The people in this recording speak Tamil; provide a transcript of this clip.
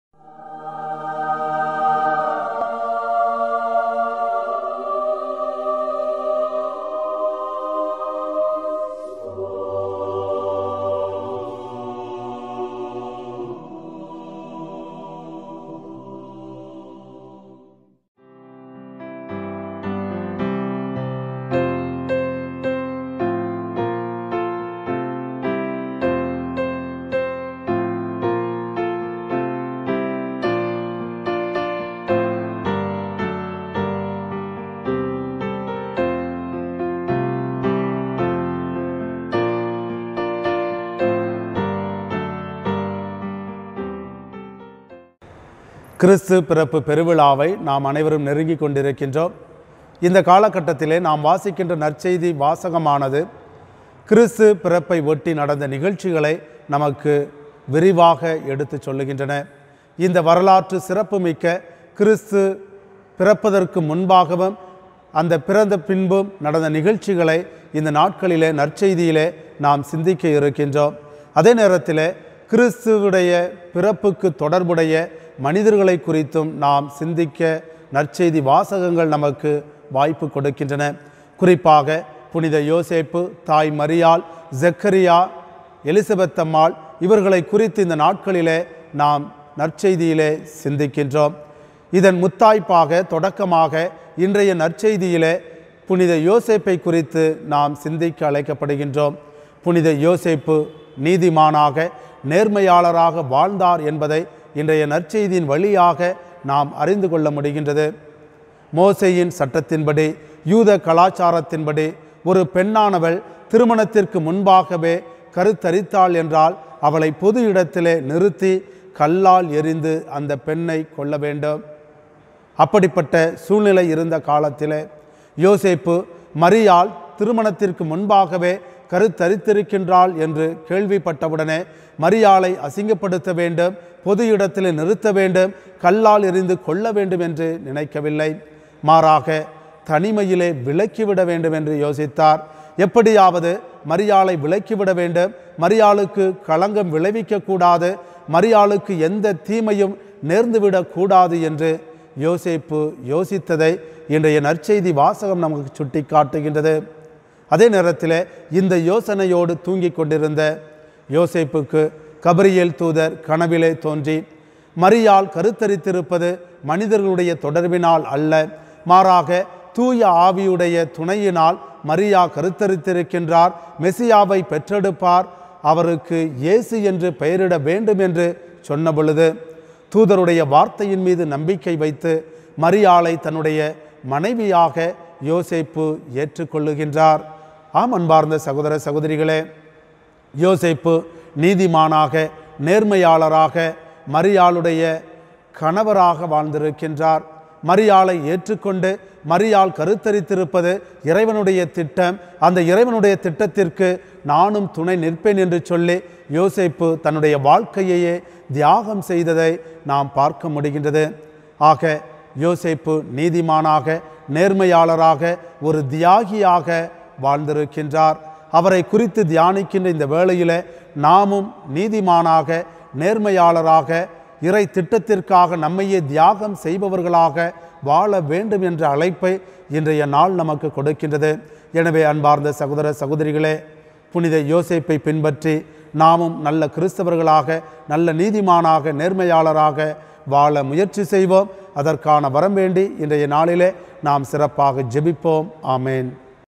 கிறிஸ்து பிறப்பு பெருவிழாவை நாம் அனைவரும் நெருங்கி கொண்டிருக்கின்றோம். இந்த காலகட்டத்திலே நாம் வாசிக்கின்ற நற்செய்தி வாசகமானது கிறிஸ்து பிறப்பை ஒட்டி நடந்த நிகழ்ச்சிகளை நமக்கு விரிவாக எடுத்து சொல்லுகின்றன. இந்த வரலாற்று சிறப்புமிக்க கிறிஸ்து பிறப்பதற்கு முன்பாகவும் அந்த பிறந்த பின்பும் நடந்த நிகழ்ச்சிகளை இந்த நாட்களிலே நற்செய்தியிலே நாம் சிந்திக்க இருக்கின்றோம். அதே நேரத்தில் கிறிஸ்துவுடைய பிறப்புக்கு தொடர்புடைய மனிதர்களை குறித்தும் நாம் சிந்திக்க நற்செய்தி வாசகங்கள் நமக்கு வாய்ப்பு கொடுக்கின்றன. குறிப்பாக புனித யோசேப்பு, தாய் மரியாள், ஜக்கரியா, எலிசபெத் அம்மாள் இவர்களை குறித்து இந்த நாட்களிலே நாம் நற்செய்தியிலே சிந்திக்கின்றோம். இதன் முத்தாய்ப்பாக தொடக்கமாக இன்றைய நற்செய்தியிலே புனித யோசேப்பை குறித்து நாம் சிந்திக்க அழைக்கப்படுகின்றோம். புனித யோசேப்பு நீதிமானாக நேர்மையாளராக வாழ்ந்தார் என்பதை இன்றைய நற்செய்தியின் வழியாக நாம் அறிந்து கொள்ள முடிகின்றது. மோசேயின் சட்டத்தின்படி, யூத கலாச்சாரத்தின்படி ஒரு பெண்ணானவள் திருமணத்திற்கு முன்பாகவே கருத்தரித்தாள் என்றால் அவளை பொது இடத்திலே நிறுத்தி கல்லால் எறிந்து அந்த பெண்ணை கொல்ல வேண்டும். அப்படிப்பட்ட சூழ்நிலை இருந்த காலத்திலே யோசேப்பு மரியாள் திருமணத்திற்கு முன்பாகவே கருத்தரித்திருக்கின்றாள் என்று கேள்விப்பட்டவுடனே மரியாளை அசிங்கப்படுத்த வேண்டும், பொது இடத்தில் நிறுத்த வேண்டும், கல்லால் எறிந்து கொள்ள வேண்டும் என்று நினைக்கவில்லை. மாறாக தனிமையிலே விலக்கிவிட வேண்டும் என்று யோசித்தார். எப்படியாவது மரியாளை விலக்கிவிட வேண்டும், மரியாளுக்கு களங்கம் விளைவிக்கக்கூடாது, மரியாளுக்கு எந்த தீமையும் நேர்ந்துவிடக்கூடாது என்று யோசேப்பு யோசித்ததை இன்றைய நற்செய்தி வாசகம் நமக்கு சுட்டி காட்டுகின்றது. அதே நேரத்தில் இந்த யோசனையோடு தூங்கிக் கொண்டிருந்த யோசேப்புக்கு கபிரியேல் தூதர் கனவிலே தோன்றி, மரியாள் கருத்தரித்திருப்பது மனிதர்களுடைய தொடர்பினால் அல்ல, மாறாக தூய ஆவியுடைய துணையினால் மரியா கருத்தரித்திருக்கின்றார், மெசியாவை பெற்றெடுப்பார், அவருக்கு இயேசு என்று பெயரிட வேண்டும் என்று சொன்ன பொழுது தூதருடைய வார்த்தையின் மீது நம்பிக்கை வைத்து மரியாளை தன்னுடைய மனைவியாக யோசேப்பு ஏற்றுக்கொள்ளுகின்றார். ஆம் அன்பார்ந்த சகோதர சகோதரிகளே, யோசேப்பு நீதிமானாக நேர்மையாளராக மரியாளுடைய கணவராக வாழ்ந்திருக்கின்றார். மரியாளை ஏற்றுக்கொண்டு மரியாள் கருத்தரித்திருப்பது இறைவனுடைய திட்டம், அந்த இறைவனுடைய திட்டத்திற்கு நானும் துணை நிற்பேன் என்று சொல்லி யோசேப்பு தன்னுடைய வாழ்க்கையையே தியாகம் செய்ததை நாம் பார்க்க முடிகின்றது. ஆக யோசேப்பு நீதிமானாக நேர்மையாளராக ஒரு தியாகியாக வாழ்ந்திருக்கின்றார். அவரை குறித்து தியானிக்கின்ற இந்த வேளையில் நாமும் நீதிமானாக நேர்மையாளராக இறை திட்டத்திற்காக நம்மையே தியாகம் செய்பவர்களாக வாழ வேண்டும் என்ற அழைப்பை இன்றைய நாள் நமக்கு கொடுக்கின்றது. எனவே அன்பார்ந்த சகோதர சகோதரிகளே, புனித யோசேப்பை பின்பற்றி நாமும் நல்ல கிறிஸ்தவர்களாக, நல்ல நீதிமானாக, நேர்மையாளராக வாழ முயற்சி செய்வோம். அதற்கான வரம் வேண்டி இன்றைய நாளிலே நாம் சிறப்பாக ஜெபிப்போம். ஆமேன்.